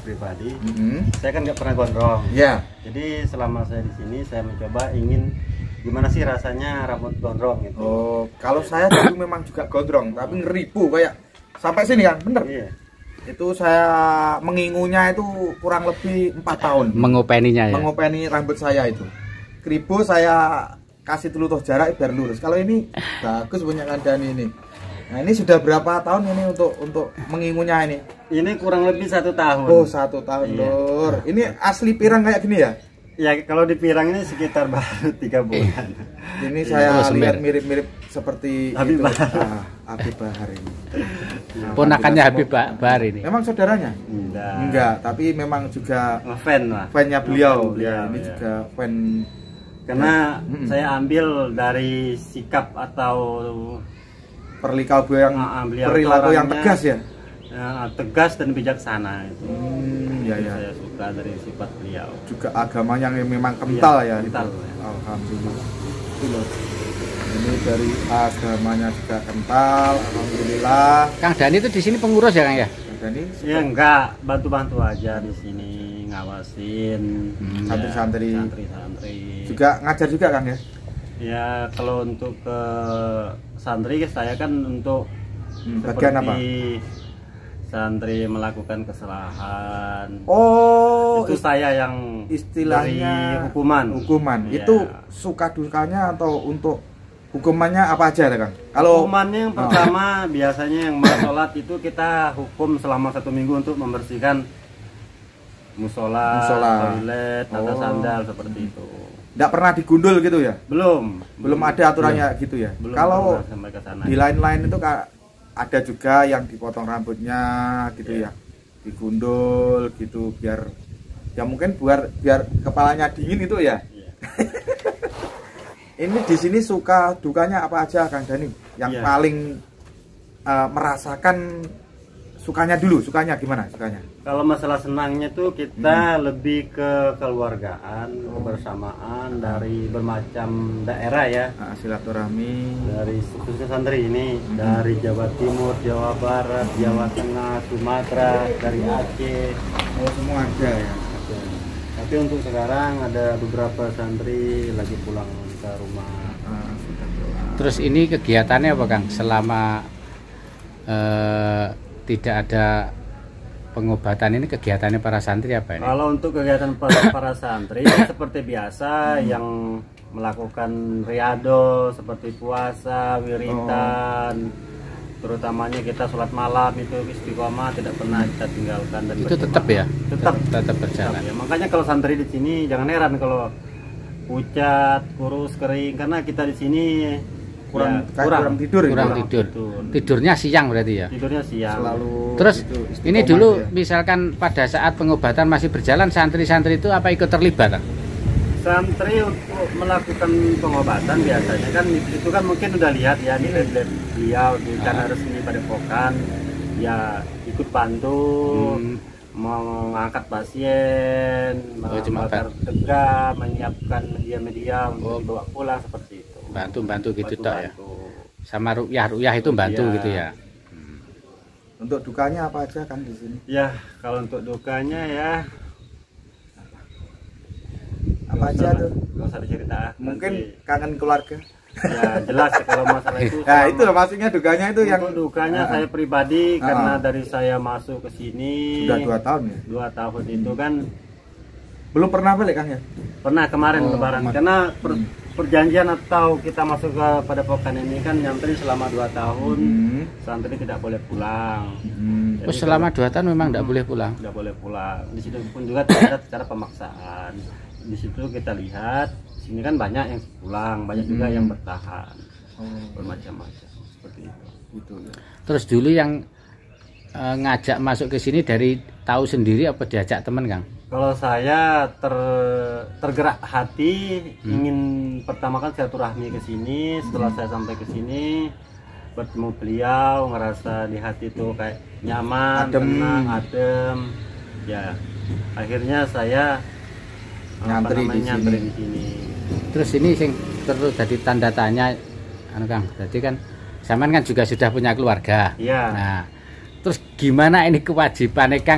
pribadi, saya kan nggak pernah gondrong. Ya. Jadi selama saya di sini, saya mencoba ingin gimana sih rasanya rambut gondrong gitu. Oh, kalau saya dulu memang juga gondrong, tapi ngeribu kayak sampai sini kan, bener? Iya. Itu saya mengingunya itu kurang lebih 4 tahun. Mengopeninya ya. Mengopeni rambut saya itu. Keribu saya kasih telutuh jarak biar lurus. Kalau ini bagus punya kandani ini. Nah ini sudah berapa tahun ini untuk mengingunya ini? Ini kurang lebih 1 tahun. Oh 1 tahun Lur. Ini asli pirang kayak gini ya? Ya kalau di pirang ini sekitar baru 3 bulan. Ini saya lihat mirip-mirip seperti Habib itu. Bahar. Habib Bahar ini. Ponakannya Habib Bahar ini. Memang saudaranya? Enggak, tapi memang juga fan lah. Fan-nya beliau. Beliau, ini ya. juga fan. Karena saya ambil dari sikap atau Perlikau yang beliau perilaku yang orangnya, tegas ya. Tegas dan bijaksana itu. Ya, ya. Saya suka dari sifat beliau. Juga agamanya yang memang kental ya. Kental. Itu. Alhamdulillah. Itu loh. Ini dari agamanya juga kental. Alhamdulillah. Kang Dani itu di sini pengurus ya Kang ya? Kang Dani Ya enggak, bantu-bantu aja di sini ngawasin santri-santri. Santri-santri. Juga ngajar juga Kang ya? Ya kalau untuk ke santri saya kan untuk bagian apa? Santri melakukan kesalahan. Oh, itu saya yang istilahnya dari hukuman. Hukuman. Ya. Itu suka dukanya atau untuk hukumannya apa aja Kang? Kalau hukumannya yang pertama biasanya yang mau sholat itu kita hukum selama 1 minggu untuk membersihkan musola, toilet, tata sandal seperti itu. Nggak pernah digundul gitu ya? Belum ada aturannya gitu ya? Belum kalau sampai ke sana. di lain-lain itu ada juga yang dipotong rambutnya gitu ya, digundul gitu biar ya mungkin biar kepalanya dingin itu ya. Ini di sini suka dukanya apa aja Kang Dani? Yang paling merasakan sukanya gimana sukanya? Kalau masalah senangnya tuh kita lebih ke keluargaan, kebersamaan dari bermacam daerah ya. Silaturahmi dari khususnya santri ini dari Jawa Timur, Jawa Barat, Jawa Tengah, Sumatera, dari Aceh. Oh semua ada ya. Tapi untuk sekarang ada beberapa santri lagi pulang ke rumah. Terus ini kegiatannya apa Kang? Selama tidak ada pengobatan ini kegiatannya para santri apa ini? Kalau untuk kegiatan para santri seperti biasa yang melakukan riado seperti puasa, wiritan, terutamanya kita sholat malam itu istiqomah tidak pernah kita tinggalkan dan itu tetap ya? Tetap berjalan. Ya. Makanya kalau santri di sini jangan heran kalau pucat, kurus, kering karena kita di sini kurang tidur. Tidurnya siang berarti ya? Tidurnya siang. Selalu terus gitu, ini dulu ya. Misalkan pada saat pengobatan masih berjalan santri-santri itu apa ikut terlibat? Santri untuk melakukan pengobatan biasanya kan itu kan mungkin udah lihat ya di beliau di channel resmi Padepokan ya ikut bantu mengangkat pasien, membakar tegak, menyiapkan media-media untuk dibawa pulang seperti itu. Bantu gitu tak ya? Sama rukyah itu bantu gitu ya? Untuk dukanya apa aja kan di sini? Ya kalau untuk dukanya ya apa aja tuh? Nggak usah dicerita. Mungkin kangen keluarga. Ya jelas kalau masalah itu. Nah itu maksudnya dukanya itu yang dukanya saya pribadi karena dari saya masuk ke sini sudah 2 tahun ya. 2 tahun itu kan belum pernah balik Kang ya? Pernah kemarin lebaran karena perjanjian atau kita masuk ke Padepokan ini kan nyantri selama 2 tahun santri tidak boleh pulang. Jadi selama 2 tahun memang tidak boleh pulang? Tidak boleh pulang. Di situ pun juga tidak ada secara pemaksaan. Di situ kita lihat sini kan banyak yang pulang, banyak juga yang bertahan, bermacam-macam seperti itu. Gitu ya. Terus dulu yang ngajak masuk ke sini dari tahu sendiri apa diajak teman Kang? Kalau saya tergerak hati ingin pertama kan silaturahmi ke sini. Setelah saya sampai ke sini bertemu beliau, ngerasa di hati itu kayak nyaman, tenang, adem. Ya akhirnya saya nyantri di sini. Terus ini sing terus jadi tanda tanya Kang. Jadi kan zaman kan juga sudah punya keluarga. Iya. Nah, terus gimana ini kewajibannya Kang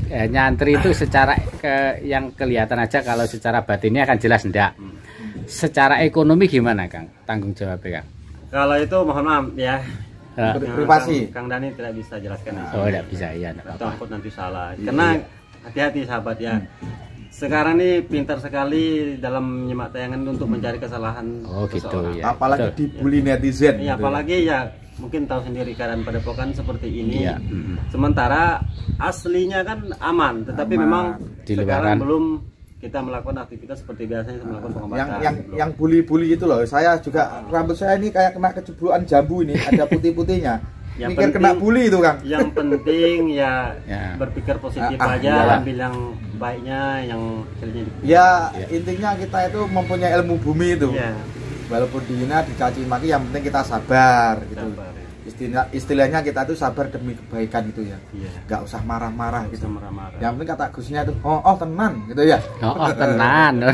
nyantri itu secara yang kelihatan aja, kalau secara batinnya akan jelas enggak. Secara ekonomi gimana Kang? Tanggung jawabnya Kang? Kalau itu mohon maaf ya. Privasi. Kang Dani tidak bisa jelaskan. Oh, tidak bisa ya. Takut nanti salah. Karena hati-hati sahabat ya. Sekarang ini pintar sekali dalam menyimak tayangan untuk mencari kesalahan. Oh gitu seseorang. ya. Apalagi dibully netizen. Iya, gitu. apalagi ya mungkin tahu sendiri keadaan padepokan seperti ini. Iya. Sementara aslinya kan aman, tetapi Aman. memang Di sekarang luaran. belum kita melakukan aktivitas seperti biasanya melakukan pengobatan. Yang bully-bully itu loh. Saya juga rambut saya ini kayak kena kecebluan jambu ini, ada putih-putihnya. Yang Mikir kena penting- bully itu Kang. Yang penting ya, Ya. berpikir positif iyalah. aja, ambil yang baiknya, yang kecilnya Ya intinya kita itu mempunyai ilmu bumi itu. Iya. Walaupun dihina, dicaci maki, yang penting kita sabar gitu. Sabar, ya. Istilahnya kita itu sabar demi kebaikan gitu ya. Iya. Gak usah marah-marah gitu. Bisa marah-marah. Yang penting kata Gusnya itu oh tenan gitu ya. Oh, tenan.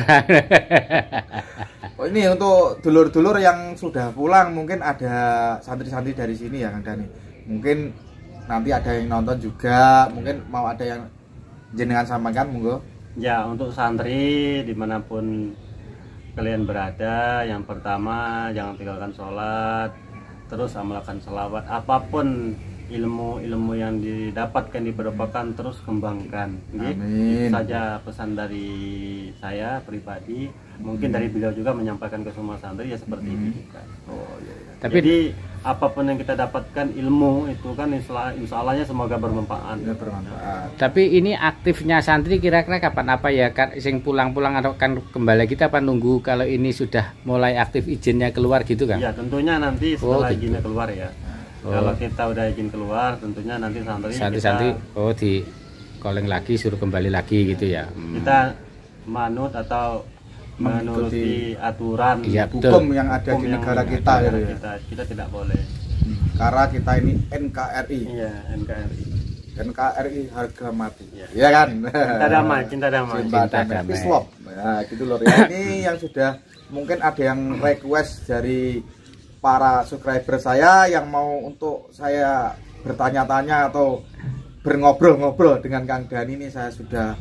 Oh, ini untuk dulur-dulur yang sudah pulang, mungkin ada santri-santri dari sini ya Kang Dani. Mungkin nanti ada yang nonton juga, mungkin mau ada yang jenengan sampaikan monggo. Ya, untuk santri dimanapun kalian berada, yang pertama jangan tinggalkan sholat, terus amalkan selawat, apapun ilmu-ilmu yang didapatkan di padepokan terus kembangkan. Nggih. Amin. Itu saja pesan dari saya pribadi. Mungkin dari beliau juga menyampaikan ke semua santri ya seperti itu juga. Oh iya. Tapi Jadi apapun yang kita dapatkan ilmu itu kan insya Allahnya semoga bermanfaat. Ya, bermanfaat. tapi ini aktifnya santri kira-kira kapan, apa ya kan sing pulang-pulang atau kan kembali kita apa nunggu kalau ini sudah mulai aktif izinnya keluar gitu kan? Ya tentunya nanti setelah gitu. izinnya keluar ya. Oh. Kalau kita udah izin keluar, tentunya nanti Santri-santri di calling lagi, suruh kembali lagi gitu ya. kita manut atau menuruti aturan Iya, Hukum betul. yang ada hukum di yang negara ada kita di gitu negara ya. kita tidak boleh. Karena kita ini NKRI. Iya, NKRI. NKRI harga mati. Iya. Iya kan? Cinta damai, cinta damai. Cinta Cinta damai. damai. Peace love. Nah, gitu loh ya. Ini yang sudah mungkin ada yang request dari para subscriber saya yang mau untuk saya bertanya-tanya atau berngobrol-ngobrol dengan Kang Dani ini, saya sudah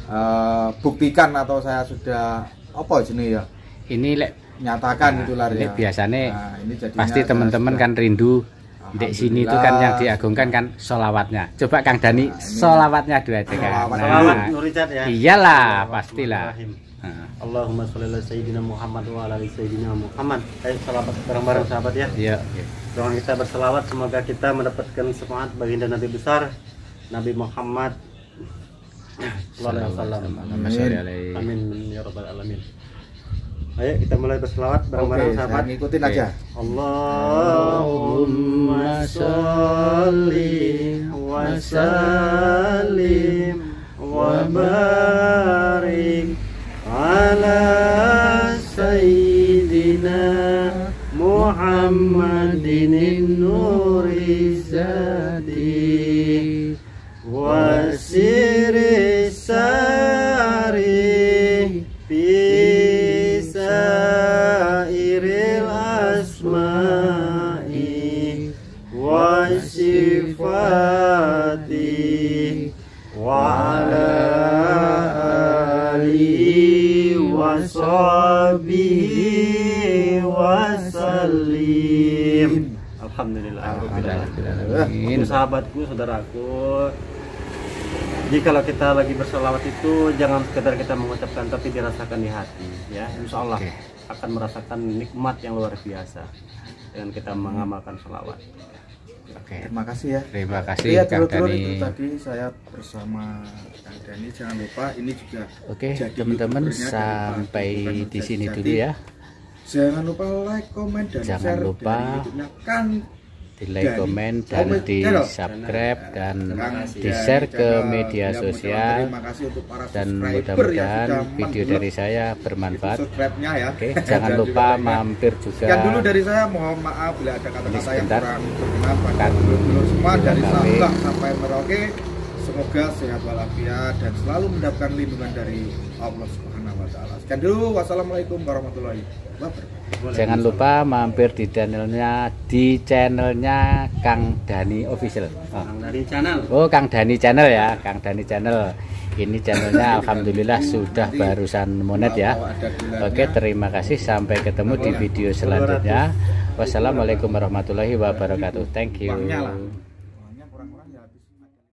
buktikan atau saya sudah apa jenis ya, Ini lek nyatakan gitulah ini ya. biasanya Nah, ini jadinya pasti saya teman-teman sudah- kan rindu di sini itu kan yang diagungkan kan solawatnya. Coba Kang Dani solawatnya dua aja kan. Solawat. Selamat Nah, Nur Richard ya. iyalah pastilah. Bismillahirrahmanirrahim. Nah, Allahumma sholli ala sayyidina Muhammad wa ala ali sayyidina Muhammad. Ayo salawat bareng-bareng sahabat ya. iya. Doa kita berselawat, semoga kita mendapatkan semangat baginda Nabi besar Nabi Muhammad sallallahu alaihi wasallam. Amin. Amin ya rabbal alamin. Ayo kita mulai berselawat Oke, bareng-bareng saya sahabat. ngikutin Oke. aja. Allahumma sholli wa sallim wa barik ala sayyidina Muhammadin nuri zati wa siri sari bisairil asma'i wa sifati wa ala alihi wa sahbihi wa sallim. Alhamdulillah. Alhamdulillah. Sahabatku, saudaraku, jikalau kita lagi berselawat itu jangan sekedar kita mengucapkan, tapi dirasakan di hati ya. Insya Allah Oke. akan merasakan nikmat yang luar biasa dengan kita mengamalkan selawat. Oke. Terima kasih ya. Terima kasih Iya, Kang dulur-dulur, Dani. itu tadi saya bersama Kang Dani. Jangan lupa ini juga Oke, jadi teman-teman youtubernya dari sampai Pak di sini Jati. dulu ya. Jangan lupa like, komen, dan Jangan share lupa dari YouTube-nya Kang Di like, Dani. komen, dan Komen, di channel. subscribe dan Kang di share Dani ke channel. media Ya, mengucapkan sosial. terima kasih untuk para Dan subscriber yang mudah-mudahan sudah video mendelok dari saya bermanfaat. subscribe-nya ya. Oke, Dan jangan juga lupa like-nya. mampir juga. Sekian dulu dari saya, mohon maaf bila ada kata-kata yang sebentar. kurang berkenan pada Akan dulur-dulur semua dari kami. Sabang sampai Merauke. Semoga sehat walafiat dan selalu mendapatkan lindungan dari Allah Subhanahu wa taala. Sekian dulu, wassalamualaikum warahmatullahi wabarakatuh. Jangan lupa mampir di channelnya Kang Dani Official. Kang Dani Channel. Oh, Kang Dani Channel ya, Kang Dani Channel. Ini channelnya alhamdulillah sudah barusan monet ya. Oke, terima kasih, sampai ketemu di video selanjutnya. Wassalamualaikum warahmatullahi wabarakatuh. Thank you.